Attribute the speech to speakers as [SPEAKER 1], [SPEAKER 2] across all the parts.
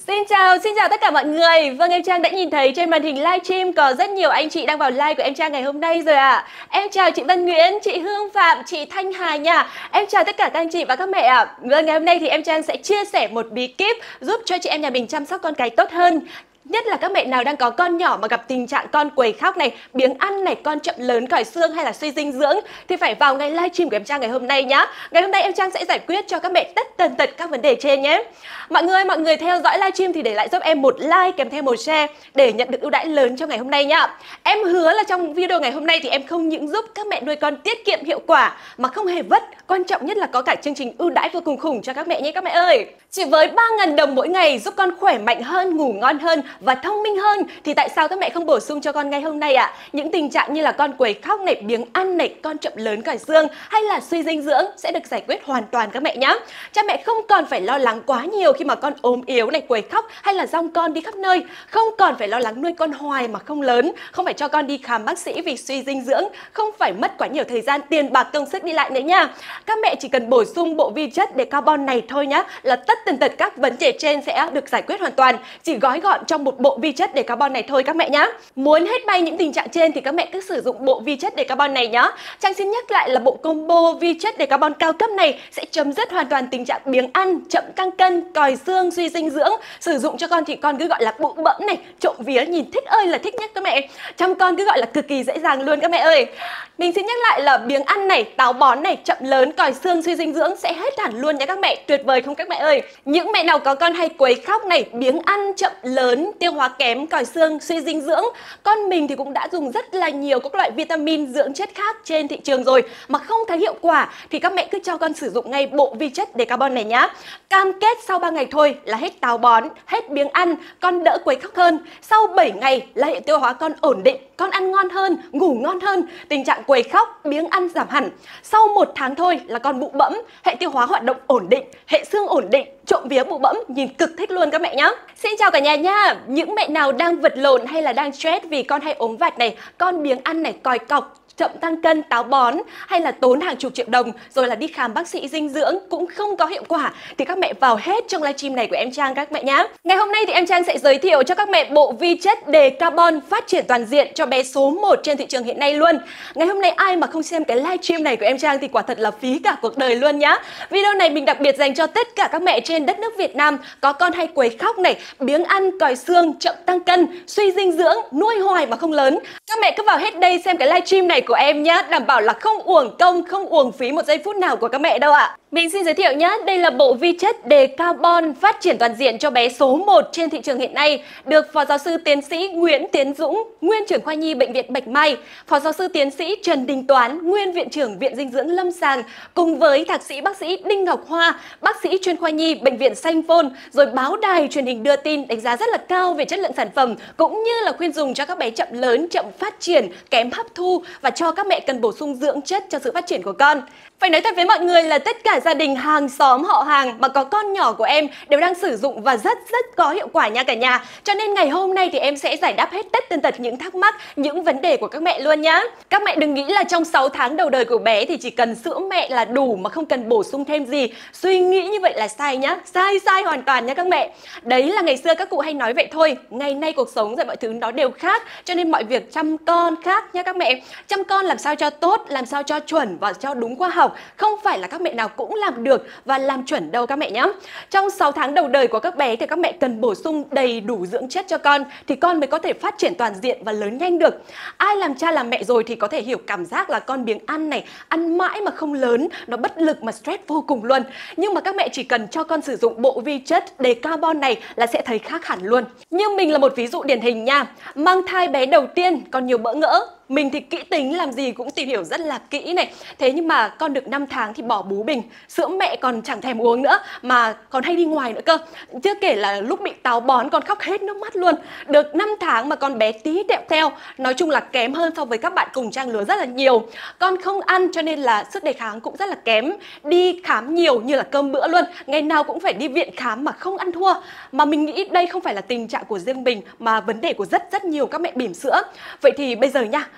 [SPEAKER 1] Xin chào tất cả mọi người. Vâng, em Trang đã nhìn thấy trên màn hình livestream có rất nhiều anh chị đang vào live của em Trang ngày hôm nay rồi ạ. Em chào chị Văn Nguyễn, chị Hương Phạm, chị Thanh Hà nha. Em chào tất cả các anh chị và các mẹ ạ. Vâng, ngày hôm nay thì em Trang sẽ chia sẻ một bí kíp giúp cho chị em nhà mình chăm sóc con cái tốt hơn. Nhất là các mẹ nào đang có con nhỏ mà gặp tình trạng con quấy khóc này, biếng ăn này, con chậm lớn còi xương hay là suy dinh dưỡng thì phải vào ngay livestream của em Trang ngày hôm nay nhá. Ngày hôm nay em Trang sẽ giải quyết cho các mẹ tất tần tật các vấn đề trên nhé. Mọi người theo dõi livestream thì để lại giúp em một like kèm theo một share để nhận được ưu đãi lớn trong ngày hôm nay nhá. Em hứa là trong video ngày hôm nay thì em không những giúp các mẹ nuôi con tiết kiệm hiệu quả mà không hề vất, quan trọng nhất là có cả chương trình ưu đãi vô cùng khủng cho các mẹ nhé các mẹ ơi. Chỉ với 3.000 đồng mỗi ngày giúp con khỏe mạnh hơn, ngủ ngon hơn và thông minh hơn thì tại sao các mẹ không bổ sung cho con ngay hôm nay ạ? Những tình trạng như là con quấy khóc này, biếng ăn này, con chậm lớn còi xương hay là suy dinh dưỡng sẽ được giải quyết hoàn toàn các mẹ nhé. Cha mẹ không còn phải lo lắng quá nhiều khi mà con ốm yếu này, quấy khóc hay là dong con đi khắp nơi, không còn phải lo lắng nuôi con hoài mà không lớn, không phải cho con đi khám bác sĩ vì suy dinh dưỡng, không phải mất quá nhiều thời gian, tiền bạc, công sức đi lại nữa nha. Các mẹ chỉ cần bổ sung bộ vi chất để carbon này thôi nhá, là tất tần tật các vấn đề trên sẽ được giải quyết hoàn toàn, chỉ gói gọn trong một bộ vi chất để carbon này thôi các mẹ nhá. Muốn hết bay những tình trạng trên thì các mẹ cứ sử dụng bộ vi chất để carbon này nhá. Trang xin nhắc lại là bộ combo vi chất để carbon cao cấp này sẽ chấm dứt hoàn toàn tình trạng biếng ăn, chậm tăng cân, còi xương, suy dinh dưỡng. Sử dụng cho con thì con cứ gọi là bụ bẫm này, trộm vía nhìn thích ơi là thích nhất các mẹ. Chăm con cứ gọi là cực kỳ dễ dàng luôn các mẹ ơi. Mình xin nhắc lại là biếng ăn này, táo bón này, chậm lớn, còi xương, suy dinh dưỡng sẽ hết hẳn luôn nha các mẹ. Tuyệt vời không các mẹ ơi. Những mẹ nào có con hay quấy khóc này, biếng ăn, chậm lớn, tiêu hóa kém, còi xương, suy dinh dưỡng, con mình thì cũng đã dùng rất là nhiều các loại vitamin dưỡng chất khác trên thị trường rồi mà không thấy hiệu quả thì các mẹ cứ cho con sử dụng ngay bộ vi chất để carbon này nhá. Cam kết sau 3 ngày thôi là hết táo bón, hết biếng ăn, con đỡ quấy khóc hơn. Sau 7 ngày là hệ tiêu hóa con ổn định, con ăn ngon hơn, ngủ ngon hơn, tình trạng quấy khóc, biếng ăn giảm hẳn. Sau 1 tháng thôi là con bụ bẫm, hệ tiêu hóa hoạt động ổn định, hệ xương ổn định, trộm vía bụ bẫm, nhìn cực thích luôn các mẹ nhá. Xin chào cả nhà nha. Những mẹ nào đang vật lộn hay là đang stress vì con hay ốm vặt này, con biếng ăn này, còi cọc, chậm tăng cân, táo bón hay là tốn hàng chục triệu đồng rồi là đi khám bác sĩ dinh dưỡng cũng không có hiệu quả thì các mẹ vào hết trong livestream này của em Trang các mẹ nhé. Ngày hôm nay thì em Trang sẽ giới thiệu cho các mẹ bộ vi chất đề carbon phát triển toàn diện cho bé số 1 trên thị trường hiện nay luôn. Ngày hôm nay ai mà không xem cái livestream này của em Trang thì quả thật là phí cả cuộc đời luôn nhá. Video này mình đặc biệt dành cho tất cả các mẹ trên đất nước Việt Nam có con hay quấy khóc này, biếng ăn, còi xương, chậm tăng cân, suy dinh dưỡng, nuôi hoài mà không lớn. Các mẹ cứ vào hết đây xem cái livestream này của em nhá, đảm bảo là không uổng công, không uổng phí một giây phút nào của các mẹ đâu ạ. Mình xin giới thiệu nhá, đây là bộ vi chất đề carbon phát triển toàn diện cho bé số 1 trên thị trường hiện nay, được Phó Giáo sư Tiến sĩ Nguyễn Tiến Dũng, Nguyên trưởng khoa nhi Bệnh viện Bạch Mai, Phó Giáo sư Tiến sĩ Trần Đình Toán, Nguyên Viện trưởng Viện Dinh dưỡng Lâm Sàng, cùng với Thạc sĩ bác sĩ Đinh Ngọc Hoa, bác sĩ chuyên khoa nhi Bệnh viện Sanh Pôn, rồi báo đài truyền hình đưa tin đánh giá rất là cao về chất lượng sản phẩm, cũng như là khuyên dùng cho các bé chậm lớn, chậm phát triển, kém hấp thu và cho các mẹ cần bổ sung dưỡng chất cho sự phát triển của con. Phải nói thật với mọi người là tất cả gia đình, hàng xóm, họ hàng mà có con nhỏ của em đều đang sử dụng và rất có hiệu quả nha cả nhà. Cho nên ngày hôm nay thì em sẽ giải đáp hết tất tần tật những thắc mắc, những vấn đề của các mẹ luôn nhá. Các mẹ đừng nghĩ là trong 6 tháng đầu đời của bé thì chỉ cần sữa mẹ là đủ mà không cần bổ sung thêm gì. Suy nghĩ như vậy là sai nhá, sai hoàn toàn nha các mẹ. Đấy là ngày xưa các cụ hay nói vậy thôi. Ngày nay cuộc sống rồi mọi thứ nó đều khác, cho nên mọi việc chăm con khác nha các mẹ. Chăm con làm sao cho tốt, làm sao cho chuẩn và cho đúng khoa học, không phải là các mẹ nào cũng làm được và làm chuẩn đâu các mẹ nhé. Trong 6 tháng đầu đời của các bé thì các mẹ cần bổ sung đầy đủ dưỡng chất cho con thì con mới có thể phát triển toàn diện và lớn nhanh được. Ai làm cha làm mẹ rồi thì có thể hiểu cảm giác là con biếng ăn này, ăn mãi mà không lớn, nó bất lực mà stress vô cùng luôn. Nhưng mà các mẹ chỉ cần cho con sử dụng bộ vi chất đề carbon này là sẽ thấy khác hẳn luôn. Như mình là một ví dụ điển hình nha. Mang thai bé đầu tiên còn nhiều bỡ ngỡ. Mình thì kỹ tính, làm gì cũng tìm hiểu rất là kỹ này. Thế nhưng mà con được 5 tháng thì bỏ bú bình, sữa mẹ còn chẳng thèm uống nữa, mà còn hay đi ngoài nữa cơ. Chưa kể là lúc bị táo bón con khóc hết nước mắt luôn. Được 5 tháng mà con bé tí tẹo teo. Nói chung là kém hơn so với các bạn cùng trang lứa rất là nhiều. Con không ăn cho nên là sức đề kháng cũng rất là kém. Đi khám nhiều như là cơm bữa luôn. Ngày nào cũng phải đi viện khám mà không ăn thua. Mà mình nghĩ đây không phải là tình trạng của riêng mình mà vấn đề của rất nhiều các mẹ bỉm sữa. Vậy thì bây giờ nha,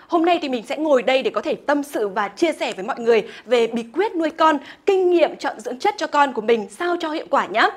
[SPEAKER 1] Hôm nay thì mình sẽ ngồi đây để có thể tâm sự và chia sẻ với mọi người về bí quyết nuôi con, kinh nghiệm chọn dưỡng chất cho con của mình sao cho hiệu quả nhá.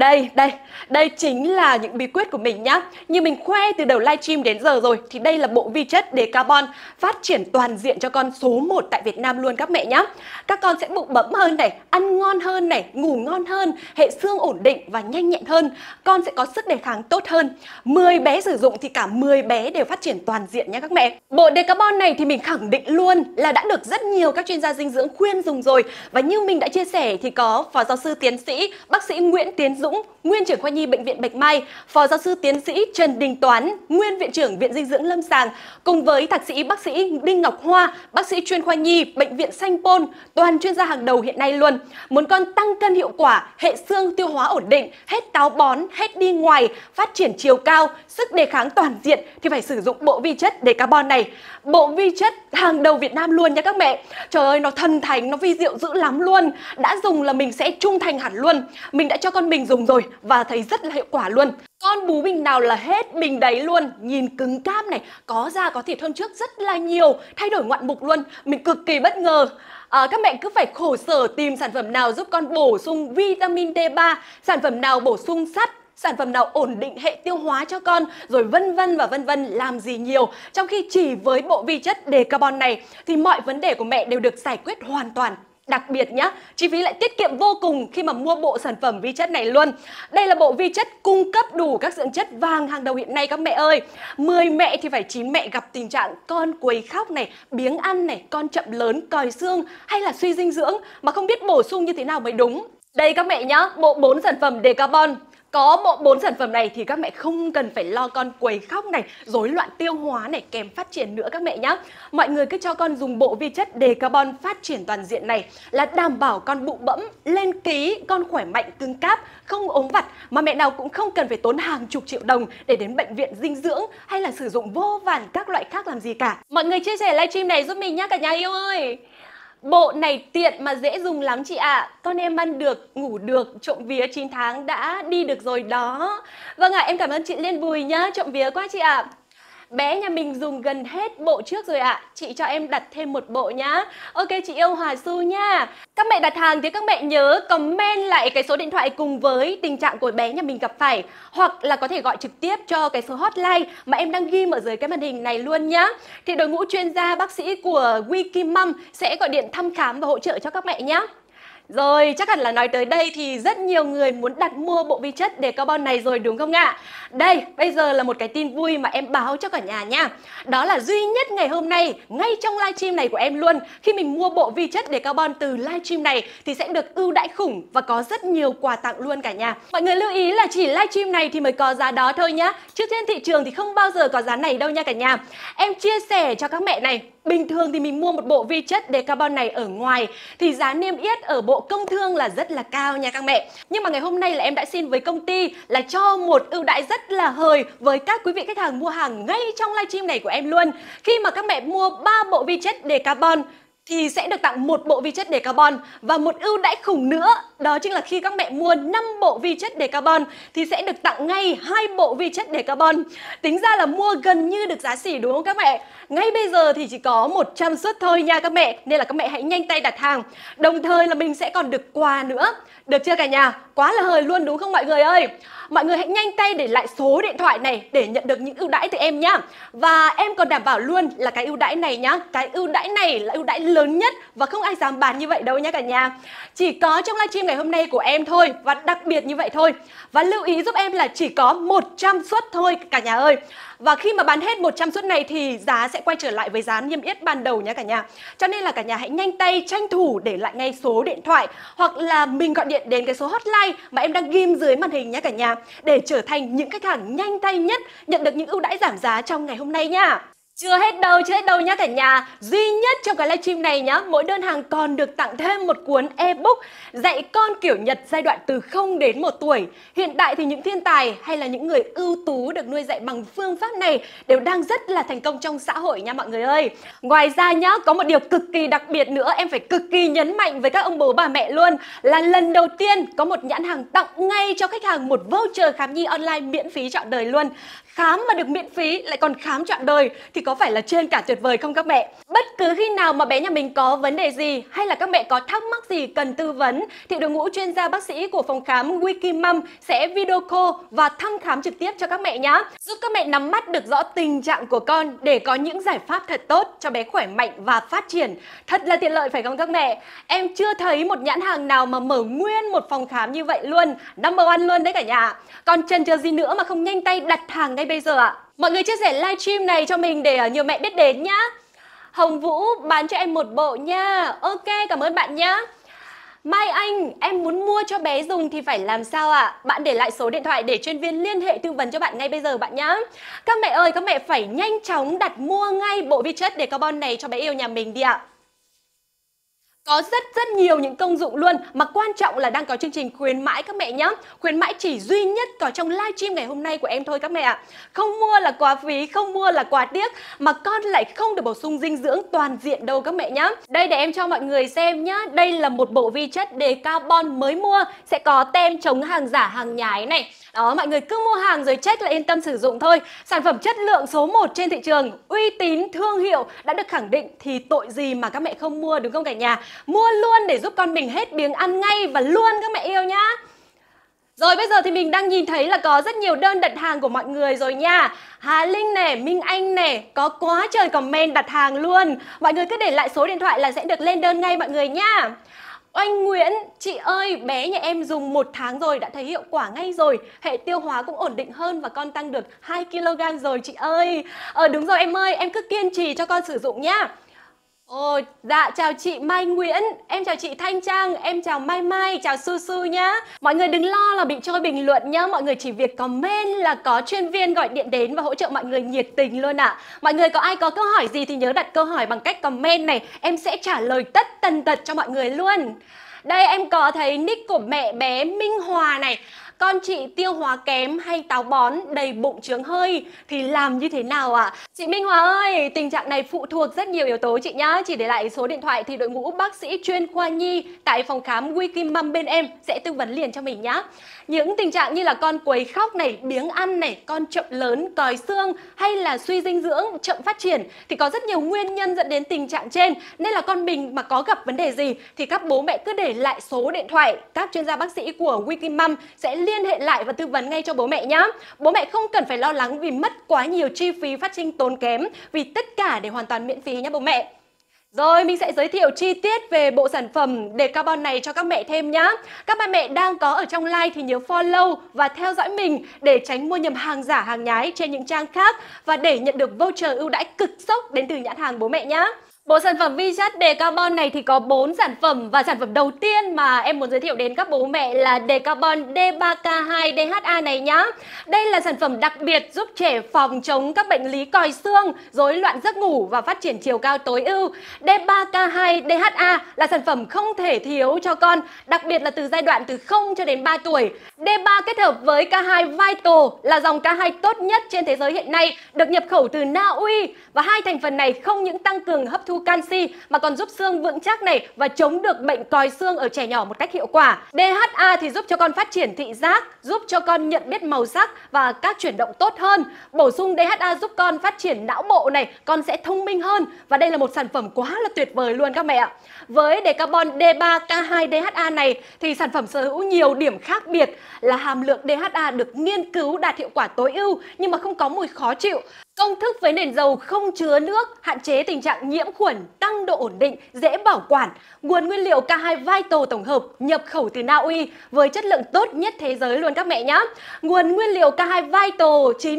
[SPEAKER 1] Đây chính là những bí quyết của mình nhá. Như mình khoe từ đầu livestream đến giờ rồi thì đây là bộ vi chất Decarbon phát triển toàn diện cho con số 1 tại Việt Nam luôn các mẹ nhá. Các con sẽ bụng bẫm hơn này, ăn ngon hơn này, ngủ ngon hơn, hệ xương ổn định và nhanh nhẹn hơn. Con sẽ có sức đề kháng tốt hơn. 10 bé sử dụng thì cả 10 bé đều phát triển toàn diện nha các mẹ. Bộ Decarbon này thì mình khẳng định luôn là đã được rất nhiều các chuyên gia dinh dưỡng khuyên dùng rồi. Và như mình đã chia sẻ thì có Phó Giáo sư Tiến sĩ bác sĩ Nguyễn Tiến Dũng, Nguyên trưởng khoa nhi Bệnh viện Bạch Mai, Phó Giáo sư Tiến sĩ Trần Đình Toán, Nguyên Viện trưởng Viện Dinh dưỡng Lâm sàng, cùng với Thạc sĩ bác sĩ Đinh Ngọc Hoa, bác sĩ chuyên khoa nhi Bệnh viện Sanh Pôn, toàn chuyên gia hàng đầu hiện nay luôn. Muốn con tăng cân hiệu quả, hệ xương tiêu hóa ổn định, hết táo bón, hết đi ngoài, phát triển chiều cao, sức đề kháng toàn diện thì phải sử dụng bộ vi chất Decarbon này. Bộ vi chất hàng đầu Việt Nam luôn nha các mẹ. Trời ơi, nó thần thánh, nó vi diệu dữ lắm luôn. Đã dùng là mình sẽ trung thành hẳn luôn. Mình đã cho con mình dùng rồi và thấy rất là hiệu quả luôn. Con bú bình nào là hết bình đấy luôn. Nhìn cứng cáp này, có da có thịt hơn trước rất là nhiều, thay đổi ngoạn mục luôn. Mình cực kỳ bất ngờ. Các mẹ cứ phải khổ sở tìm sản phẩm nào giúp con bổ sung vitamin D3, sản phẩm nào bổ sung sắt, sản phẩm nào ổn định hệ tiêu hóa cho con, rồi vân vân làm gì nhiều. Trong khi chỉ với bộ vi chất Decarbon này thì mọi vấn đề của mẹ đều được giải quyết hoàn toàn. Đặc biệt nhá, chi phí lại tiết kiệm vô cùng khi mà mua bộ sản phẩm vi chất này luôn. Đây là bộ vi chất cung cấp đủ các dưỡng chất vàng hàng đầu hiện nay các mẹ ơi. 10 mẹ thì phải 9 mẹ gặp tình trạng con quấy khóc này, biếng ăn này, con chậm lớn, còi xương hay là suy dinh dưỡng mà không biết bổ sung như thế nào mới đúng. Đây các mẹ nhá, bộ 4 sản phẩm Decarbon. Có bộ 4 sản phẩm này thì các mẹ không cần phải lo con quấy khóc này, rối loạn tiêu hóa này, kém phát triển nữa các mẹ nhé. Mọi người cứ cho con dùng bộ vi chất Decarbon phát triển toàn diện này là đảm bảo con bụng bẫm, lên ký, con khỏe mạnh, cứng cáp, không ốm vặt mà mẹ nào cũng không cần phải tốn hàng chục triệu đồng để đến bệnh viện dinh dưỡng hay là sử dụng vô vàn các loại khác làm gì cả. Mọi người chia sẻ livestream này giúp mình nhá cả nhà yêu ơi. Bộ này tiện mà dễ dùng lắm chị ạ. Con em ăn được, ngủ được, trộm vía 9 tháng đã đi được rồi đó. Vâng ạ, em cảm ơn chị Liên Bùi nhá, trộm vía quá chị ạ. Bé nhà mình dùng gần hết bộ trước rồi ạ. Chị cho em đặt thêm một bộ nhá. Ok chị yêu Hòa Su nha. Các mẹ đặt hàng thì các mẹ nhớ comment lại cái số điện thoại cùng với tình trạng của bé nhà mình gặp phải. Hoặc là có thể gọi trực tiếp cho cái số hotline mà em đang ghi ở dưới cái màn hình này luôn nhá. Thì đội ngũ chuyên gia bác sĩ của Wikimum sẽ gọi điện thăm khám và hỗ trợ cho các mẹ nhé. Rồi, chắc hẳn là nói tới đây thì rất nhiều người muốn đặt mua bộ vi chất Decarbon này rồi đúng không ạ? Đây, bây giờ là một cái tin vui mà em báo cho cả nhà nha. Đó là duy nhất ngày hôm nay, ngay trong livestream này của em luôn, khi mình mua bộ vi chất Decarbon từ livestream này thì sẽ được ưu đãi khủng và có rất nhiều quà tặng luôn cả nhà. Mọi người lưu ý là chỉ livestream này thì mới có giá đó thôi nhá. Chứ trên thị trường thì không bao giờ có giá này đâu nha cả nhà. Em chia sẻ cho các mẹ này. Bình thường thì mình mua một bộ vi chất Decarbon này ở ngoài thì giá niêm yết ở Bộ Công Thương là rất là cao nha các mẹ. Nhưng mà ngày hôm nay là em đã xin với công ty là cho một ưu đãi rất là hời với các quý vị khách hàng mua hàng ngay trong livestream này của em luôn. Khi mà các mẹ mua 3 bộ vi chất Decarbon thì sẽ được tặng một bộ vi chất Decarbon và một ưu đãi khủng nữa. Đó chính là khi các mẹ mua 5 bộ vi chất Decarbon thì sẽ được tặng ngay 2 bộ vi chất Decarbon. Tính ra là mua gần như được giá sỉ đúng không các mẹ? Ngay bây giờ thì chỉ có 100 suất thôi nha các mẹ. Nên là các mẹ hãy nhanh tay đặt hàng. Đồng thời là mình sẽ còn được quà nữa. Được chưa cả nhà? Quá là hời luôn đúng không mọi người ơi? Mọi người hãy nhanh tay để lại số điện thoại này để nhận được những ưu đãi từ em nhá. Và em còn đảm bảo luôn là cái ưu đãi này nhá, cái ưu đãi này là ưu đãi lớn nhất và không ai dám bán như vậy đâu nhá cả nhà. Chỉ có trong livestream ngày hôm nay của em thôi và đặc biệt như vậy thôi. Và lưu ý giúp em là chỉ có 100 suất thôi cả nhà ơi. Và khi mà bán hết 100 suất này thì giá sẽ quay trở lại với giá niêm yết ban đầu nhé cả nhà. Cho nên là cả nhà hãy nhanh tay tranh thủ để lại ngay số điện thoại hoặc là mình gọi điện đến cái số hotline mà em đang ghim dưới màn hình nhé cả nhà, để trở thành những khách hàng nhanh tay nhất nhận được những ưu đãi giảm giá trong ngày hôm nay nha. Chưa hết đâu nhá cả nhà. Duy nhất trong cái livestream này nhá, mỗi đơn hàng còn được tặng thêm một cuốn ebook dạy con kiểu Nhật giai đoạn từ 0 đến 1 tuổi. Hiện tại thì những thiên tài hay là những người ưu tú được nuôi dạy bằng phương pháp này đều đang rất là thành công trong xã hội nha mọi người ơi. Ngoài ra nhá, có một điều cực kỳ đặc biệt nữa em phải cực kỳ nhấn mạnh với các ông bố bà mẹ luôn, là lần đầu tiên có một nhãn hàng tặng ngay cho khách hàng một voucher khám nhi online miễn phí trọn đời luôn. Khám mà được miễn phí lại còn khám trọn đời thì thì có phải là trên cả tuyệt vời không các mẹ? Bất cứ khi nào mà bé nhà mình có vấn đề gì hay là các mẹ có thắc mắc gì cần tư vấn thì đội ngũ chuyên gia bác sĩ của phòng khám Wikimum sẽ video call và thăm khám trực tiếp cho các mẹ nhé. Giúp các mẹ nắm bắt được rõ tình trạng của con để có những giải pháp thật tốt cho bé khỏe mạnh và phát triển. Thật là tiện lợi phải không các mẹ? Em chưa thấy một nhãn hàng nào mà mở nguyên một phòng khám như vậy luôn. Number one luôn đấy cả nhà. Còn chần chờ gì nữa mà không nhanh tay đặt hàng ngay bây giờ ạ? Mọi người chia sẻ livestream này cho mình để nhiều mẹ biết đến nhá. Hồng Vũ bán cho em một bộ nha. Ok, cảm ơn bạn nhá. Mai Anh, em muốn mua cho bé dùng thì phải làm sao ạ? Bạn để lại số điện thoại để chuyên viên liên hệ tư vấn cho bạn ngay bây giờ bạn nhá. Các mẹ ơi, các mẹ phải nhanh chóng đặt mua ngay bộ vi chất Decarbon này cho bé yêu nhà mình đi ạ. Có rất nhiều những công dụng luôn, mà quan trọng là đang có chương trình khuyến mãi các mẹ nhé. Khuyến mãi chỉ duy nhất có trong livestream ngày hôm nay của em thôi các mẹ ạ. Không mua là quá phí, không mua là quá tiếc, mà con lại không được bổ sung dinh dưỡng toàn diện đâu các mẹ nhé. Đây để em cho mọi người xem nhá. Đây là một bộ vi chất Decarbon mới mua, sẽ có tem chống hàng giả hàng nhái này. Đó, mọi người cứ mua hàng rồi check là yên tâm sử dụng thôi. Sản phẩm chất lượng số 1 trên thị trường, uy tín, thương hiệu đã được khẳng định thì tội gì mà các mẹ không mua, đúng không cả nhà? Mua luôn để giúp con mình hết biếng ăn ngay và luôn các mẹ yêu nhá. Rồi bây giờ thì mình đang nhìn thấy là có rất nhiều đơn đặt hàng của mọi người rồi nha. Hà Linh này, Minh Anh này, có quá trời comment đặt hàng luôn. Mọi người cứ để lại số điện thoại là sẽ được lên đơn ngay mọi người nha. Oanh Nguyễn, chị ơi, bé nhà em dùng 1 tháng rồi đã thấy hiệu quả ngay rồi. Hệ tiêu hóa cũng ổn định hơn và con tăng được 2 kg rồi chị ơi. Đúng rồi em ơi, em cứ kiên trì cho con sử dụng nhá. Ồ, dạ chào chị Mai Nguyễn, em chào chị Thanh Trang, em chào Mai Mai, chào Su Su nhá. Mọi người đừng lo là bị trôi bình luận nhá, mọi người chỉ việc comment là có chuyên viên gọi điện đến và hỗ trợ mọi người nhiệt tình luôn ạ. Mọi người có ai có câu hỏi gì thì nhớ đặt câu hỏi bằng cách comment này, em sẽ trả lời tất tần tật cho mọi người luôn. Đây em có thấy nick của mẹ bé Minh Hòa này. Con chị tiêu hóa kém hay táo bón, đầy bụng chướng hơi thì làm như thế nào ạ? Chị Minh Hòa ơi, tình trạng này phụ thuộc rất nhiều yếu tố chị nhá. Chỉ để lại số điện thoại thì đội ngũ bác sĩ chuyên khoa nhi tại phòng khám Wikimum bên em sẽ tư vấn liền cho mình nhá. Những tình trạng như là con quấy khóc này, biếng ăn này, con chậm lớn, còi xương hay là suy dinh dưỡng, chậm phát triển thì có rất nhiều nguyên nhân dẫn đến tình trạng trên. Nên là con mình mà có gặp vấn đề gì thì các bố mẹ cứ để lại số điện thoại, các chuyên gia bác sĩ của Wikimum sẽ liên hệ lại và tư vấn ngay cho bố mẹ nhé. Bố mẹ không cần phải lo lắng vì mất quá nhiều chi phí phát sinh tốn kém, vì tất cả đều hoàn toàn miễn phí nhé bố mẹ. Rồi mình sẽ giới thiệu chi tiết về bộ sản phẩm Decarbon này cho các mẹ thêm nhá. Các ba mẹ đang có ở trong live thì nhớ follow và theo dõi mình để tránh mua nhầm hàng giả hàng nhái trên những trang khác và để nhận được voucher ưu đãi cực sốc đến từ nhãn hàng bố mẹ nhá. Bộ sản phẩm vi chất Decarbon này thì có 4 sản phẩm và sản phẩm đầu tiên mà em muốn giới thiệu đến các bố mẹ là Decarbon D3K2 DHA này nhá. Đây là sản phẩm đặc biệt giúp trẻ phòng chống các bệnh lý còi xương, rối loạn giấc ngủ và phát triển chiều cao tối ưu. D3K2 DHA là sản phẩm không thể thiếu cho con, đặc biệt là từ giai đoạn từ 0 cho đến 3 tuổi. D3 kết hợp với K2 Vital là dòng K2 tốt nhất trên thế giới hiện nay, được nhập khẩu từ Na Uy và hai thành phần này không những tăng cường hấp thu canxi mà còn giúp xương vững chắc này và chống được bệnh còi xương ở trẻ nhỏ một cách hiệu quả. DHA thì giúp cho con phát triển thị giác, giúp cho con nhận biết màu sắc và các chuyển động tốt hơn. Bổ sung DHA giúp con phát triển não bộ này, con sẽ thông minh hơn và đây là một sản phẩm quá là tuyệt vời luôn các mẹ ạ. Với Decarbon D3K2 DHA này thì sản phẩm sở hữu nhiều điểm khác biệt là hàm lượng DHA được nghiên cứu đạt hiệu quả tối ưu nhưng mà không có mùi khó chịu. Công thức với nền dầu không chứa nước, hạn chế tình trạng nhiễm khuẩn, tăng độ ổn định, dễ bảo quản. Nguồn nguyên liệu K2 Vital tổng hợp nhập khẩu từ Na Uy với chất lượng tốt nhất thế giới luôn các mẹ nhé. Nguồn nguyên liệu K2 Vital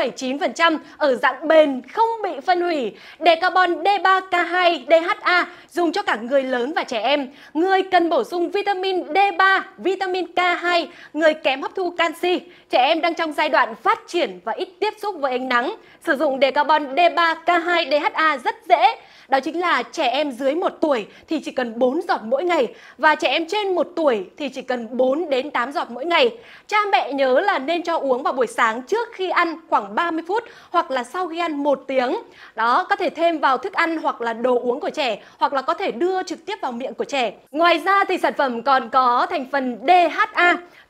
[SPEAKER 1] 99,9% ở dạng bền, không bị phân hủy. Decarbon D3K2 DHA dùng cho cả người lớn và trẻ em. Người cần bổ sung vitamin D3, vitamin K2, người kém hấp thu canxi, trẻ em đang trong giai đoạn phát triển và ít tiếp xúc với ánh nắng. Sử dụng Decarbon D3K2 DHA rất dễ. Đó chính là trẻ em dưới 1 tuổi thì chỉ cần 4 giọt mỗi ngày và trẻ em trên 1 tuổi thì chỉ cần 4 đến 8 giọt mỗi ngày. Cha mẹ nhớ là nên cho uống vào buổi sáng trước khi ăn khoảng 30 phút hoặc là sau khi ăn 1 tiếng. Đó, có thể thêm vào thức ăn hoặc là đồ uống của trẻ hoặc là có thể đưa trực tiếp vào miệng của trẻ. Ngoài ra thì sản phẩm còn có thành phần DHA,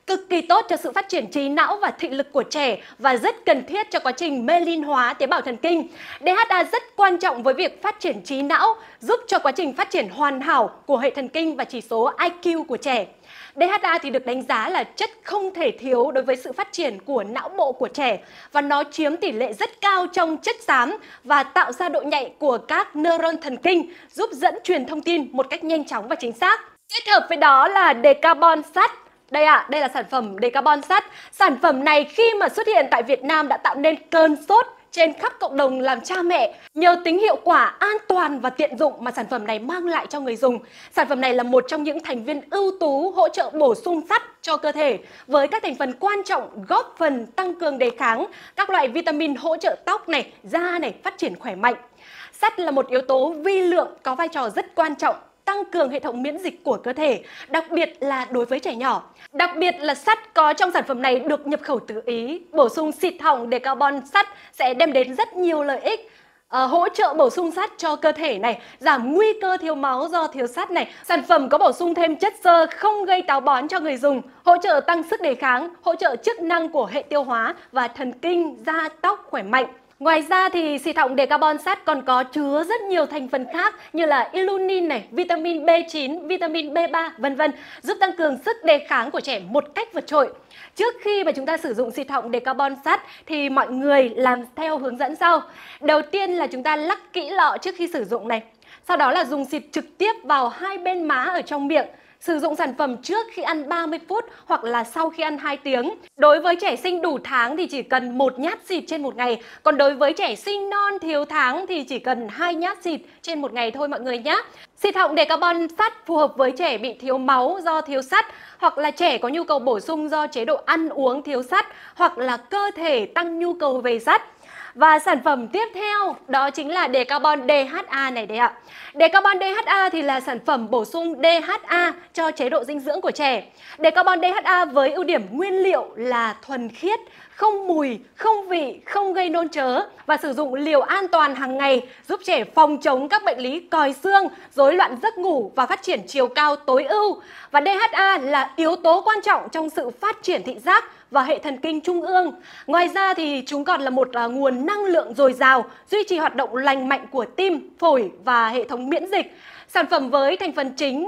[SPEAKER 1] cực kỳ tốt cho sự phát triển trí não và thị lực của trẻ và rất cần thiết cho quá trình myelin hóa tế bào thần kinh. DHA rất quan trọng với việc phát triển trí não, giúp cho quá trình phát triển hoàn hảo của hệ thần kinh và chỉ số IQ của trẻ. DHA thì được đánh giá là chất không thể thiếu đối với sự phát triển của não bộ của trẻ và nó chiếm tỷ lệ rất cao trong chất xám và tạo ra độ nhạy của các neuron thần kinh, giúp dẫn truyền thông tin một cách nhanh chóng và chính xác. Kết hợp với đó là Decarbon sắt. Đây là sản phẩm Decarbon sắt. Sản phẩm này khi mà xuất hiện tại Việt Nam đã tạo nên cơn sốt trên khắp cộng đồng làm cha mẹ nhờ tính hiệu quả, an toàn và tiện dụng mà sản phẩm này mang lại cho người dùng. Sản phẩm này là một trong những thành viên ưu tú hỗ trợ bổ sung sắt cho cơ thể với các thành phần quan trọng góp phần tăng cường đề kháng, các loại vitamin hỗ trợ tóc này, da này phát triển khỏe mạnh. Sắt là một yếu tố vi lượng có vai trò rất quan trọng tăng cường hệ thống miễn dịch của cơ thể, đặc biệt là đối với trẻ nhỏ. Đặc biệt là sắt có trong sản phẩm này được nhập khẩu từ Ý. Bổ sung xịt hỏng Decarbon sắt sẽ đem đến rất nhiều lợi ích. Hỗ trợ bổ sung sắt cho cơ thể này, giảm nguy cơ thiếu máu do thiếu sắt này. Sản phẩm có bổ sung thêm chất xơ không gây táo bón cho người dùng, hỗ trợ tăng sức đề kháng, hỗ trợ chức năng của hệ tiêu hóa và thần kinh, da, tóc khỏe mạnh. Ngoài ra thì xịt họng Decarbon sắt còn có chứa rất nhiều thành phần khác như là ilunin này, vitamin B9, vitamin B3 vân vân, giúp tăng cường sức đề kháng của trẻ một cách vượt trội. Trước khi mà chúng ta sử dụng xịt họng Decarbon sắt thì mọi người làm theo hướng dẫn sau. Đầu tiên là chúng ta lắc kỹ lọ trước khi sử dụng này. Sau đó là dùng xịt trực tiếp vào hai bên má ở trong miệng. Sử dụng sản phẩm trước khi ăn 30 phút hoặc là sau khi ăn 2 tiếng. Đối với trẻ sinh đủ tháng thì chỉ cần 1 nhát xịt trên một ngày. Còn đối với trẻ sinh non thiếu tháng thì chỉ cần 2 nhát xịt trên một ngày thôi mọi người nhé. Xịt họng Decarbon sắt phù hợp với trẻ bị thiếu máu do thiếu sắt, hoặc là trẻ có nhu cầu bổ sung do chế độ ăn uống thiếu sắt, hoặc là cơ thể tăng nhu cầu về sắt. Và sản phẩm tiếp theo đó chính là Decarbon DHA này đấy ạ. Decarbon DHA thì là sản phẩm bổ sung DHA cho chế độ dinh dưỡng của trẻ. Decarbon DHA với ưu điểm nguyên liệu là thuần khiết, không mùi, không vị, không gây nôn chớ và sử dụng liều an toàn hàng ngày, giúp trẻ phòng chống các bệnh lý còi xương, rối loạn giấc ngủ và phát triển chiều cao tối ưu. Và DHA là yếu tố quan trọng trong sự phát triển thị giác và hệ thần kinh trung ương. Ngoài ra thì chúng còn là một nguồn năng lượng dồi dào, duy trì hoạt động lành mạnh của tim, phổi và hệ thống miễn dịch. Sản phẩm với thành phần chính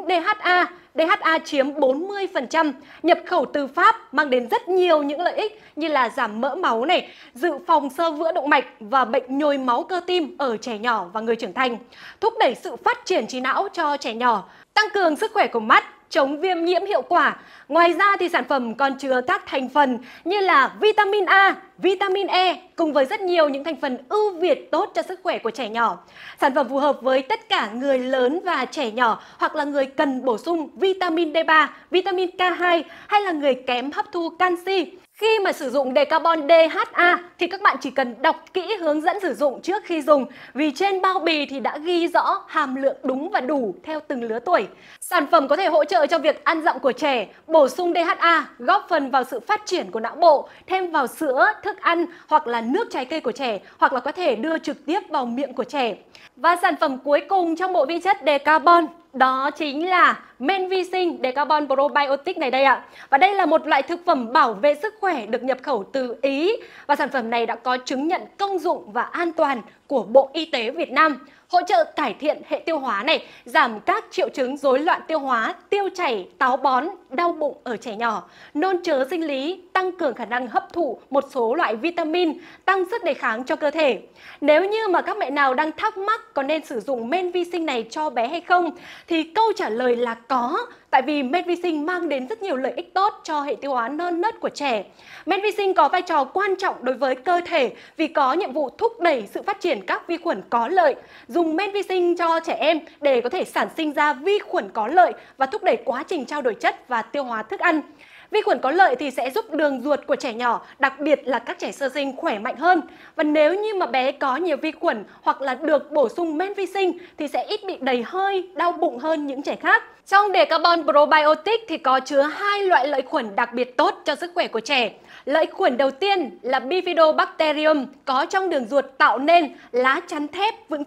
[SPEAKER 1] DHA chiếm 40%, nhập khẩu từ Pháp, mang đến rất nhiều những lợi ích như là giảm mỡ máu này, dự phòng xơ vữa động mạch và bệnh nhồi máu cơ tim ở trẻ nhỏ và người trưởng thành, thúc đẩy sự phát triển trí não cho trẻ nhỏ, tăng cường sức khỏe của mắt, chống viêm nhiễm hiệu quả. Ngoài ra thì sản phẩm còn chứa các thành phần như là vitamin A, vitamin E cùng với rất nhiều những thành phần ưu việt tốt cho sức khỏe của trẻ nhỏ. Sản phẩm phù hợp với tất cả người lớn và trẻ nhỏ hoặc là người cần bổ sung vitamin D3, vitamin K2 hay là người kém hấp thu canxi. Khi mà sử dụng Decarbon DHA thì các bạn chỉ cần đọc kỹ hướng dẫn sử dụng trước khi dùng, vì trên bao bì thì đã ghi rõ hàm lượng đúng và đủ theo từng lứa tuổi. Sản phẩm có thể hỗ trợ cho việc ăn dặm của trẻ, bổ sung DHA, góp phần vào sự phát triển của não bộ, thêm vào sữa, thức ăn hoặc là nước trái cây của trẻ, hoặc là có thể đưa trực tiếp vào miệng của trẻ. Và sản phẩm cuối cùng trong bộ vi chất Decarbon đó chính là men vi sinh Decarbon Probiotic này đây ạ. Và đây là một loại thực phẩm bảo vệ sức khỏe được nhập khẩu từ Ý. Và sản phẩm này đã có chứng nhận công dụng và an toàn của Bộ Y tế Việt Nam. Hỗ trợ cải thiện hệ tiêu hóa này, giảm các triệu chứng rối loạn tiêu hóa, tiêu chảy, táo bón, đau bụng ở trẻ nhỏ, nôn chớ sinh lý, tăng cường khả năng hấp thụ một số loại vitamin, tăng sức đề kháng cho cơ thể. Nếu như mà các mẹ nào đang thắc mắc có nên sử dụng men vi sinh này cho bé hay không thì câu trả lời là có. Tại vì men vi sinh mang đến rất nhiều lợi ích tốt cho hệ tiêu hóa non nớt của trẻ. Men vi sinh có vai trò quan trọng đối với cơ thể vì có nhiệm vụ thúc đẩy sự phát triển các vi khuẩn có lợi. Dùng men vi sinh cho trẻ em để có thể sản sinh ra vi khuẩn có lợi và thúc đẩy quá trình trao đổi chất và tiêu hóa thức ăn. Vi khuẩn có lợi thì sẽ giúp đường ruột của trẻ nhỏ, đặc biệt là các trẻ sơ sinh khỏe mạnh hơn. Và nếu như mà bé có nhiều vi khuẩn hoặc là được bổ sung men vi sinh thì sẽ ít bị đầy hơi, đau bụng hơn những trẻ khác. Trong Decarbon Probiotic thì có chứa 2 loại lợi khuẩn đặc biệt tốt cho sức khỏe của trẻ. Lợi khuẩn đầu tiên là Bifidobacterium có trong đường ruột tạo nên lá chắn thép vững chắc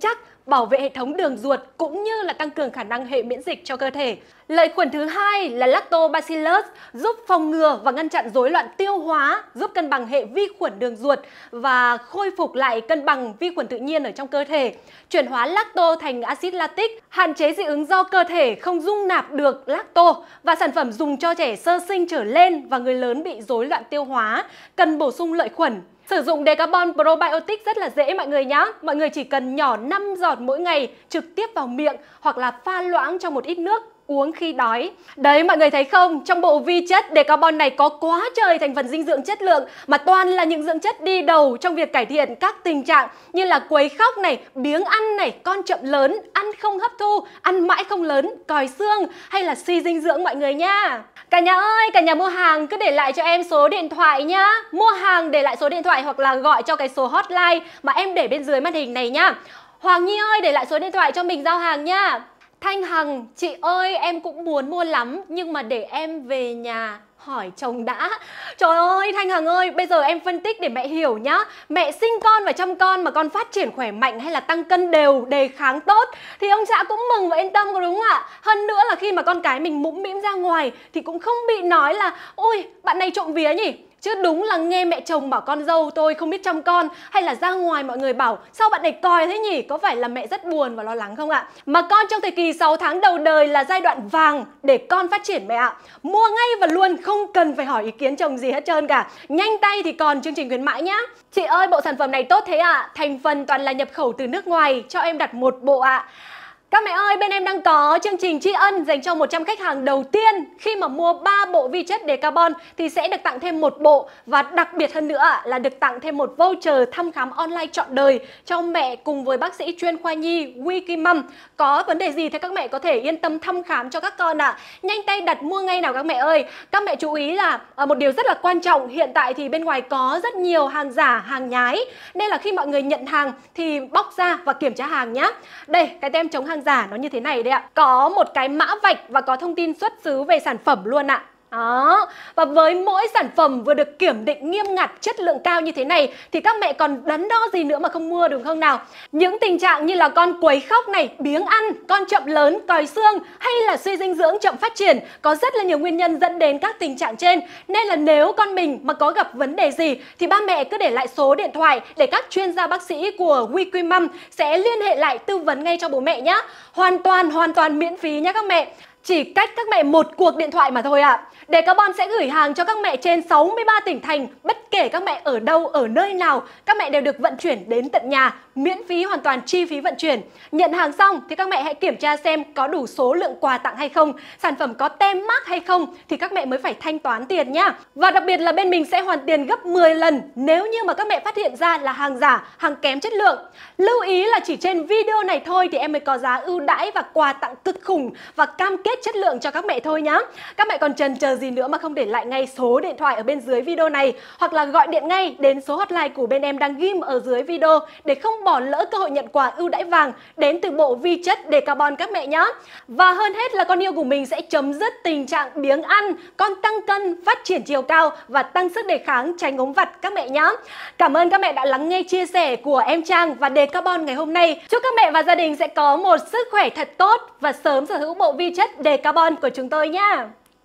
[SPEAKER 1] bảo vệ hệ thống đường ruột cũng như là tăng cường khả năng hệ miễn dịch cho cơ thể. Lợi khuẩn thứ hai là Lactobacillus, giúp phòng ngừa và ngăn chặn rối loạn tiêu hóa, giúp cân bằng hệ vi khuẩn đường ruột và khôi phục lại cân bằng vi khuẩn tự nhiên ở trong cơ thể, chuyển hóa lacto thành axit lactic, hạn chế dị ứng do cơ thể không dung nạp được lacto, và sản phẩm dùng cho trẻ sơ sinh trở lên và người lớn bị rối loạn tiêu hóa, cần bổ sung lợi khuẩn. Sử dụng Decarbon Probiotic rất là dễ mọi người nhé. Mọi người chỉ cần nhỏ 5 giọt mỗi ngày trực tiếp vào miệng hoặc là pha loãng trong một ít nước, uống khi đói. Đấy, mọi người thấy không? Trong bộ vi chất Decarbon này có quá trời thành phần dinh dưỡng chất lượng, mà toàn là những dưỡng chất đi đầu trong việc cải thiện các tình trạng như là quấy khóc này, biếng ăn này, con chậm lớn, ăn không hấp thu, ăn mãi không lớn, còi xương hay là suy dinh dưỡng mọi người nha. Cả nhà ơi, cả nhà mua hàng cứ để lại cho em số điện thoại nhá. Mua hàng để lại số điện thoại hoặc là gọi cho cái số hotline mà em để bên dưới màn hình này nhá. Hoàng Nhi ơi, để lại số điện thoại cho mình giao hàng nha. Thanh Hằng, chị ơi em cũng muốn mua lắm nhưng mà để em về nhà hỏi chồng đã. Trời ơi Thanh Hằng ơi, bây giờ em phân tích để mẹ hiểu nhá. Mẹ sinh con và chăm con mà con phát triển khỏe mạnh hay là tăng cân đều, đề kháng tốt thì ông xã cũng mừng và yên tâm, có đúng không ạ? Hơn nữa là khi mà con cái mình mũm mĩm ra ngoài thì cũng không bị nói là ôi bạn này trộm vía nhỉ. Chứ đúng là nghe mẹ chồng bảo con dâu tôi không biết chăm con, hay là ra ngoài mọi người bảo sao bạn này còi thế nhỉ, có phải là mẹ rất buồn và lo lắng không ạ? Mà con trong thời kỳ 6 tháng đầu đời là giai đoạn vàng để con phát triển mẹ ạ. Mua ngay và luôn, không cần phải hỏi ý kiến chồng gì hết trơn cả. Nhanh tay thì còn chương trình khuyến mãi nhá. Chị ơi bộ sản phẩm này tốt thế ạ, thành phần toàn là nhập khẩu từ nước ngoài, cho em đặt một bộ ạ. Các mẹ ơi, bên em đang có chương trình tri ân dành cho 100 khách hàng đầu tiên. Khi mà mua 3 bộ vi chất Decarbon thì sẽ được tặng thêm một bộ. Và đặc biệt hơn nữa là được tặng thêm một voucher thăm khám online trọn đời cho mẹ cùng với bác sĩ chuyên khoa nhi Wikimum. Có vấn đề gì thì các mẹ có thể yên tâm thăm khám cho các con ạ. Nhanh tay đặt mua ngay nào các mẹ ơi. Các mẹ chú ý là một điều rất là quan trọng, hiện tại thì bên ngoài có rất nhiều hàng giả, hàng nhái. Nên là khi mọi người nhận hàng thì bóc ra và kiểm tra hàng nhé. Đây, cái tem chống hàng giả nó như thế này đấy ạ. Có một cái mã vạch và có thông tin xuất xứ về sản phẩm luôn ạ. Đó, và với mỗi sản phẩm vừa được kiểm định nghiêm ngặt, chất lượng cao như thế này thì các mẹ còn đắn đo gì nữa mà không mua đúng không nào? Những tình trạng như là con quấy khóc này, biếng ăn, con chậm lớn, còi xương hay là suy dinh dưỡng chậm phát triển, có rất là nhiều nguyên nhân dẫn đến các tình trạng trên. Nên là nếu con mình mà có gặp vấn đề gì thì ba mẹ cứ để lại số điện thoại để các chuyên gia bác sĩ của Wikimum sẽ liên hệ lại tư vấn ngay cho bố mẹ nhé. Hoàn toàn miễn phí nhé các mẹ. Chỉ cách các mẹ một cuộc điện thoại mà thôi ạ. Decarbon sẽ gửi hàng cho các mẹ trên 63 tỉnh thành, bất kể các mẹ ở đâu, ở nơi nào, các mẹ đều được vận chuyển đến tận nhà, miễn phí hoàn toàn chi phí vận chuyển. Nhận hàng xong thì các mẹ hãy kiểm tra xem có đủ số lượng quà tặng hay không, sản phẩm có tem mác hay không thì các mẹ mới phải thanh toán tiền nhá. Và đặc biệt là bên mình sẽ hoàn tiền gấp 10 lần nếu như mà các mẹ phát hiện ra là hàng giả, hàng kém chất lượng. Lưu ý là chỉ trên video này thôi thì em mới có giá ưu đãi và quà tặng cực khủng và cam kết chất lượng cho các mẹ thôi nhá. Các mẹ còn chần chờ gì nữa mà không để lại ngay số điện thoại ở bên dưới video này, hoặc là gọi điện ngay đến số hotline của bên em đang ghim ở dưới video để không bỏ lỡ cơ hội nhận quà ưu đãi vàng đến từ bộ vi chất Decarbon các mẹ nhé. Và hơn hết là con yêu của mình sẽ chấm dứt tình trạng biếng ăn, con tăng cân, phát triển chiều cao và tăng sức đề kháng, tránh ốm vặt các mẹ nhé. Cảm ơn các mẹ đã lắng nghe chia sẻ của em Trang và Decarbon ngày hôm nay. Chúc các mẹ và gia đình sẽ có một sức khỏe thật tốt và sớm sở hữu bộ vi chất Decarbon của chúng tôi nhé.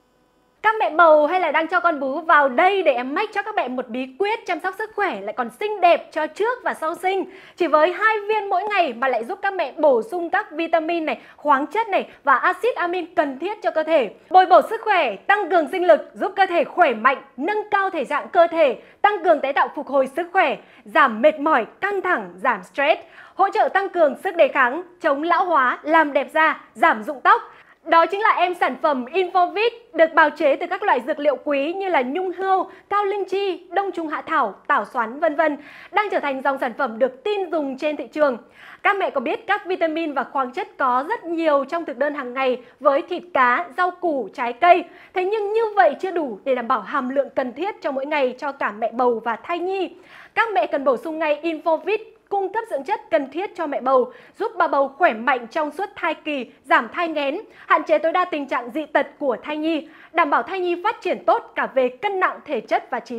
[SPEAKER 1] Các mẹ bầu hay là đang cho con bú vào đây để em mách cho các mẹ một bí quyết chăm sóc sức khỏe lại còn xinh đẹp cho trước và sau sinh. Chỉ với 2 viên mỗi ngày mà lại giúp các mẹ bổ sung các vitamin này, khoáng chất này và axit amin cần thiết cho cơ thể. Bồi bổ sức khỏe, tăng cường sinh lực, giúp cơ thể khỏe mạnh, nâng cao thể trạng cơ thể, tăng cường tái tạo phục hồi sức khỏe, giảm mệt mỏi, căng thẳng, giảm stress, hỗ trợ tăng cường sức đề kháng, chống lão hóa, làm đẹp da, giảm rụng tóc. Đó chính là em sản phẩm Infovit được bào chế từ các loại dược liệu quý như là nhung hươu, cao linh chi, đông trùng hạ thảo, tảo xoắn vân vân, đang trở thành dòng sản phẩm được tin dùng trên thị trường. Các mẹ có biết các vitamin và khoáng chất có rất nhiều trong thực đơn hàng ngày với thịt cá, rau củ, trái cây. Thế nhưng như vậy chưa đủ để đảm bảo hàm lượng cần thiết cho mỗi ngày cho cả mẹ bầu và thai nhi. Các mẹ cần bổ sung ngay Infovit, cung cấp dưỡng chất cần thiết cho mẹ bầu, giúp bà bầu khỏe mạnh trong suốt thai kỳ, giảm thai nghén, hạn chế tối đa tình trạng dị tật của thai nhi, đảm bảo thai nhi phát triển tốt cả về cân nặng, thể chất và trí tuệ.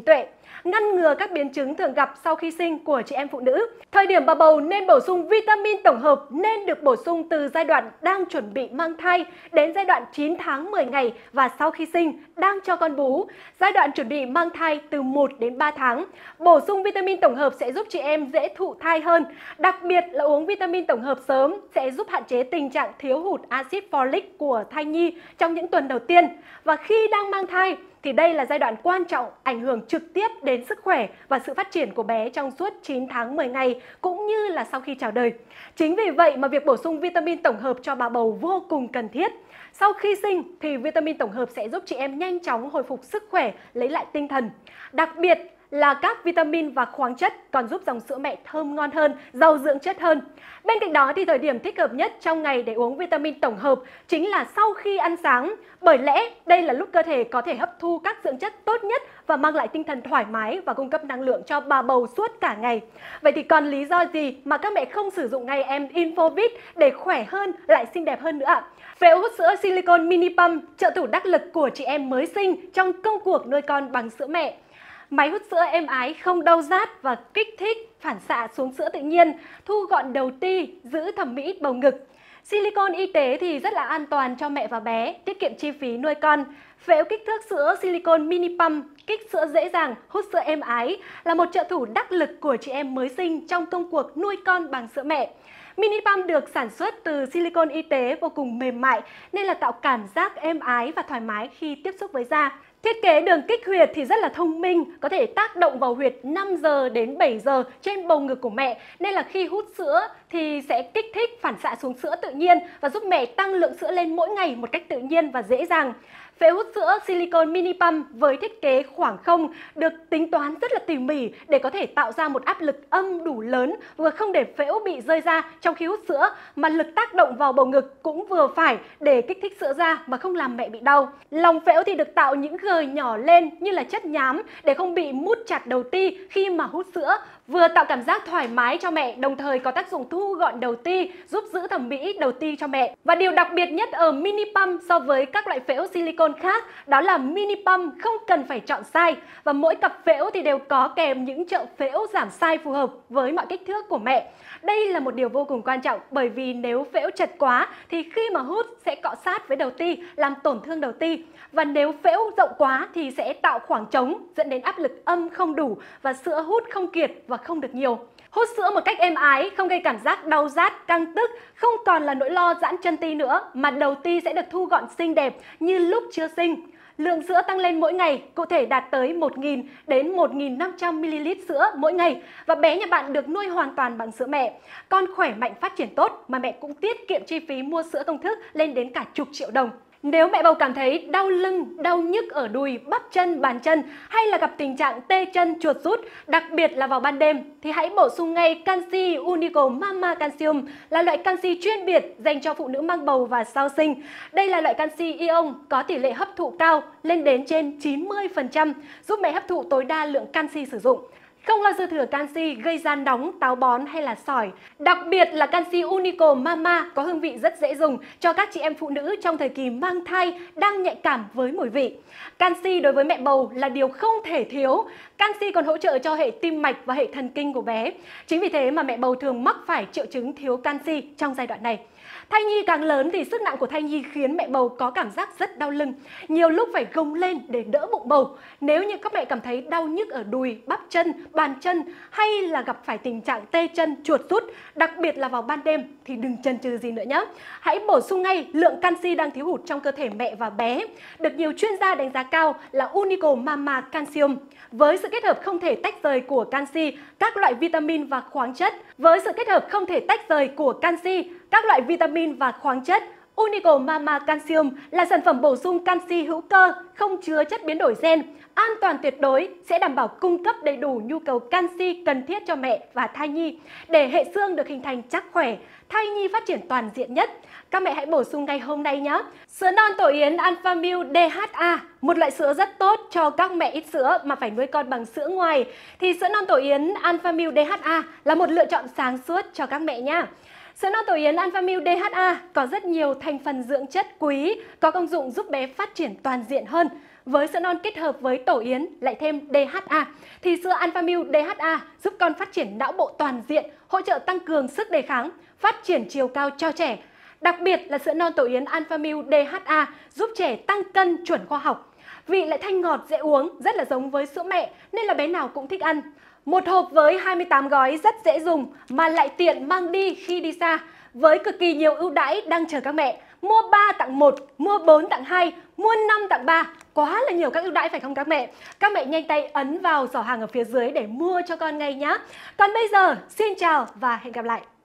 [SPEAKER 1] ngăn ngừa các biến chứng thường gặp sau khi sinh của chị em phụ nữ. Thời điểm bà bầu nên bổ sung vitamin tổng hợp nên được bổ sung từ giai đoạn đang chuẩn bị mang thai đến giai đoạn 9 tháng 10 ngày và sau khi sinh đang cho con bú, giai đoạn chuẩn bị mang thai từ 1 đến 3 tháng. Bổ sung vitamin tổng hợp sẽ giúp chị em dễ thụ thai hơn. Đặc biệt là uống vitamin tổng hợp sớm sẽ giúp hạn chế tình trạng thiếu hụt axit folic của thai nhi trong những tuần đầu tiên. Và khi đang mang thai thì đây là giai đoạn quan trọng ảnh hưởng trực tiếp đến sức khỏe và sự phát triển của bé trong suốt 9 tháng 10 ngày cũng như là sau khi chào đời. Chính vì vậy mà việc bổ sung vitamin tổng hợp cho bà bầu vô cùng cần thiết. Sau khi sinh thì vitamin tổng hợp sẽ giúp chị em nhanh chóng hồi phục sức khỏe, lấy lại tinh thần. Đặc biệt là các vitamin và khoáng chất còn giúp dòng sữa mẹ thơm ngon hơn, giàu dưỡng chất hơn. Bên cạnh đó thì thời điểm thích hợp nhất trong ngày để uống vitamin tổng hợp chính là sau khi ăn sáng, bởi lẽ đây là lúc cơ thể có thể hấp thu các dưỡng chất tốt nhất và mang lại tinh thần thoải mái và cung cấp năng lượng cho bà bầu suốt cả ngày. Vậy thì còn lý do gì mà các mẹ không sử dụng ngay em Infovit để khỏe hơn, lại xinh đẹp hơn nữa ạ? Phễu hút sữa silicone mini pump, trợ thủ đắc lực của chị em mới sinh trong công cuộc nuôi con bằng sữa mẹ. Máy hút sữa êm ái, không đau rát và kích thích phản xạ xuống sữa tự nhiên, thu gọn đầu ti, giữ thẩm mỹ bầu ngực. Silicone y tế thì rất là an toàn cho mẹ và bé, tiết kiệm chi phí nuôi con. Phễu kích thước sữa silicone mini pump, kích sữa dễ dàng, hút sữa êm ái là một trợ thủ đắc lực của chị em mới sinh trong công cuộc nuôi con bằng sữa mẹ. Mini pump được sản xuất từ silicone y tế vô cùng mềm mại nên là tạo cảm giác êm ái và thoải mái khi tiếp xúc với da. Thiết kế đường kích huyệt thì rất là thông minh, có thể tác động vào huyệt 5 giờ đến 7 giờ trên bầu ngực của mẹ, nên là khi hút sữa thì sẽ kích thích phản xạ xuống sữa tự nhiên và giúp mẹ tăng lượng sữa lên mỗi ngày một cách tự nhiên và dễ dàng. Phễu hút sữa silicone mini pump với thiết kế khoảng không được tính toán rất là tỉ mỉ để có thể tạo ra một áp lực âm đủ lớn, vừa không để phễu bị rơi ra trong khi hút sữa mà lực tác động vào bầu ngực cũng vừa phải để kích thích sữa ra mà không làm mẹ bị đau. Lòng phễu thì được tạo những gời nhỏ lên như là chất nhám để không bị mút chặt đầu ti khi mà hút sữa, vừa tạo cảm giác thoải mái cho mẹ, đồng thời có tác dụng thu gọn đầu ti, giúp giữ thẩm mỹ đầu ti cho mẹ. Và điều đặc biệt nhất ở mini pump so với các loại phễu silicone khác đó là mini pump không cần phải chọn size và mỗi cặp phễu thì đều có kèm những trợ phễu giảm size phù hợp với mọi kích thước của mẹ. Đây là một điều vô cùng quan trọng bởi vì nếu phễu chật quá thì khi mà hút sẽ cọ sát với đầu ti, làm tổn thương đầu ti. Và nếu phễu rộng quá thì sẽ tạo khoảng trống dẫn đến áp lực âm không đủ và sữa hút không kiệt và không được nhiều. Hút sữa một cách êm ái, không gây cảm giác đau rát, căng tức, không còn là nỗi lo giãn chân ti nữa mà đầu ti sẽ được thu gọn xinh đẹp như lúc chưa sinh. Lượng sữa tăng lên mỗi ngày, cụ thể đạt tới 1.000 đến 1.500 ml sữa mỗi ngày và bé nhà bạn được nuôi hoàn toàn bằng sữa mẹ. Con khỏe mạnh phát triển tốt mà mẹ cũng tiết kiệm chi phí mua sữa công thức lên đến cả chục triệu đồng. Nếu mẹ bầu cảm thấy đau lưng, đau nhức ở đùi, bắp chân, bàn chân hay là gặp tình trạng tê chân, chuột rút, đặc biệt là vào ban đêm thì hãy bổ sung ngay canxi Unico Mama Calcium là loại canxi chuyên biệt dành cho phụ nữ mang bầu và sau sinh. Đây là loại canxi ion có tỷ lệ hấp thụ cao lên đến trên 90%, giúp mẹ hấp thụ tối đa lượng canxi sử dụng. Không lo dư thừa canxi gây da nóng, táo bón hay là sỏi. Đặc biệt là canxi Unico Mama có hương vị rất dễ dùng cho các chị em phụ nữ trong thời kỳ mang thai đang nhạy cảm với mùi vị. Canxi đối với mẹ bầu là điều không thể thiếu. Canxi còn hỗ trợ cho hệ tim mạch và hệ thần kinh của bé. Chính vì thế mà mẹ bầu thường mắc phải triệu chứng thiếu canxi trong giai đoạn này. Thai nhi càng lớn thì sức nặng của thai nhi khiến mẹ bầu có cảm giác rất đau lưng, nhiều lúc phải gồng lên để đỡ bụng bầu. Nếu như các mẹ cảm thấy đau nhức ở đùi, bắp chân, bàn chân hay là gặp phải tình trạng tê chân, chuột rút, đặc biệt là vào ban đêm thì đừng chần chừ gì nữa nhé. Hãy bổ sung ngay lượng canxi đang thiếu hụt trong cơ thể mẹ và bé, được nhiều chuyên gia đánh giá cao là Unico Mama Calcium. Với sự kết hợp không thể tách rời của canxi, các loại vitamin và khoáng chất, các loại vitamin và khoáng chất, Unico Mama Calcium là sản phẩm bổ sung canxi hữu cơ, không chứa chất biến đổi gen, an toàn tuyệt đối, sẽ đảm bảo cung cấp đầy đủ nhu cầu canxi cần thiết cho mẹ và thai nhi để hệ xương được hình thành chắc khỏe, thai nhi phát triển toàn diện nhất. Các mẹ hãy bổ sung ngay hôm nay nhé. Sữa non tổ yến Alphamil DHA, một loại sữa rất tốt cho các mẹ ít sữa mà phải nuôi con bằng sữa ngoài, thì sữa non tổ yến Alphamil DHA là một lựa chọn sáng suốt cho các mẹ nha. Sữa non tổ yến Alphamil DHA có rất nhiều thành phần dưỡng chất quý, có công dụng giúp bé phát triển toàn diện hơn. Với sữa non kết hợp với tổ yến lại thêm DHA thì sữa Alphamil DHA giúp con phát triển não bộ toàn diện, hỗ trợ tăng cường sức đề kháng, phát triển chiều cao cho trẻ. Đặc biệt là sữa non tổ yến Alphamil DHA giúp trẻ tăng cân chuẩn khoa học. Vị lại thanh ngọt dễ uống, rất là giống với sữa mẹ nên là bé nào cũng thích ăn. Một hộp với 28 gói rất dễ dùng mà lại tiện mang đi khi đi xa. Với cực kỳ nhiều ưu đãi đang chờ các mẹ. Mua 3 tặng 1, mua 4 tặng 2, mua 5 tặng 3. Quá là nhiều các ưu đãi phải không các mẹ? Các mẹ nhanh tay ấn vào giỏ hàng ở phía dưới để mua cho con ngay nhé. Còn bây giờ, xin chào và hẹn gặp lại.